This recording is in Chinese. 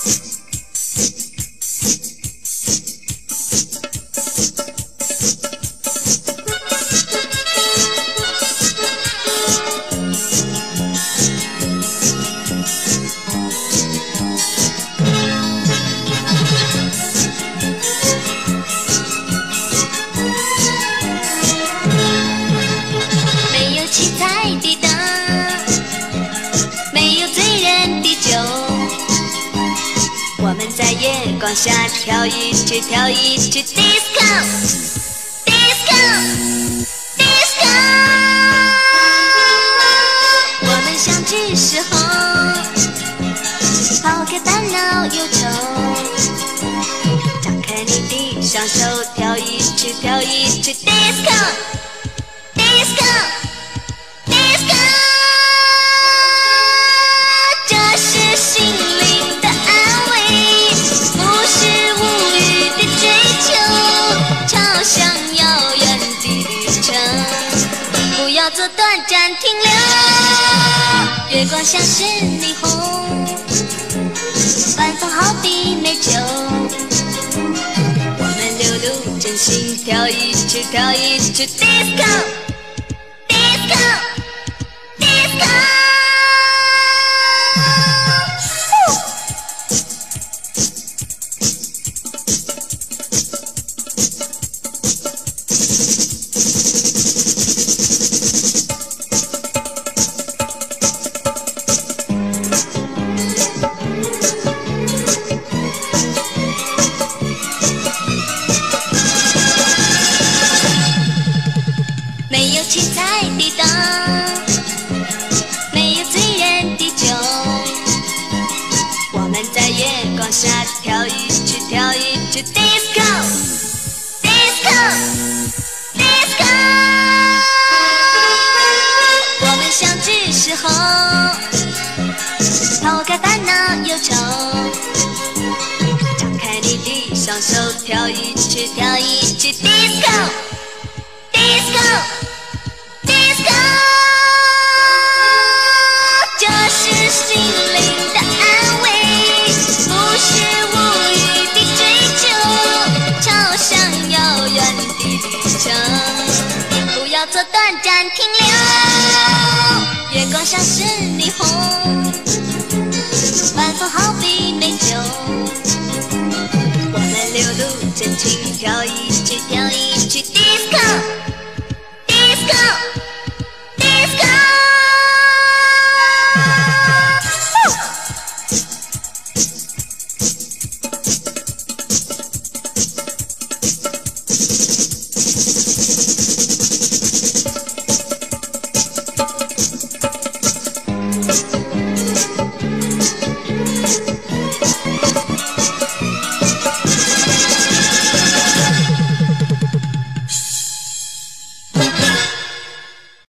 光下跳一曲跳一曲 disco disco disco， 我们相聚时候抛开烦恼忧愁，张开你的双手跳一曲跳一曲 disco disco disco， 这是心灵的安慰，不是无语的追求，朝向遥远的旅程，不要做短暂停留。月光像是霓虹，晚风好比美酒，我们流露真心，跳一曲跳一曲 disco disco disco。没有七彩的灯，没有醉人的酒，我们在月光下跳一曲跳一曲 disco disco disco。 我们相聚时候抛开烦恼忧愁，张开你的双手跳一曲跳一曲 disco disco disco， 这是心灵的安慰，不是无语的追求，朝向遥远的旅程，不要做短暂停留。月光像是霓虹，